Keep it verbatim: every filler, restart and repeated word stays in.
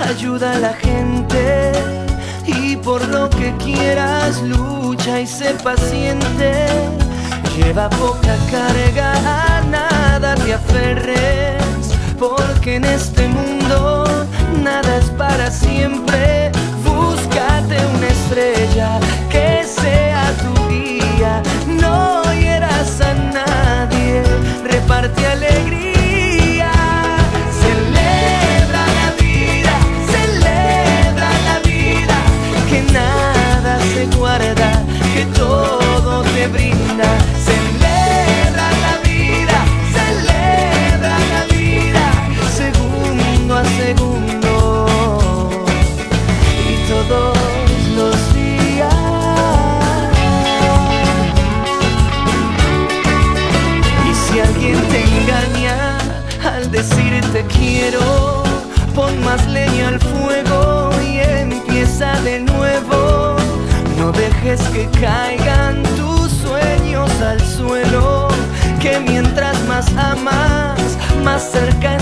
ayuda a la gente y por lo que quieras lucha y sé paciente. Lleva poca carga, a nada te aferres, porque en este mundo nada es para siempre. Búscate una estrella que sea tu guía, no hieras a nadie, reparte alegría. Celebra la vida, celebra la vida, que nada se guarda, que todo te brinda. Celebra la vida, celebra la vida, segundo a segundo y todos los días. Y si alguien te engaña al decirte quiero, pon más leña al fuego y empieza de nuevo. No dejes que caigan tus sueños al suelo, que mientras más amas, más cerca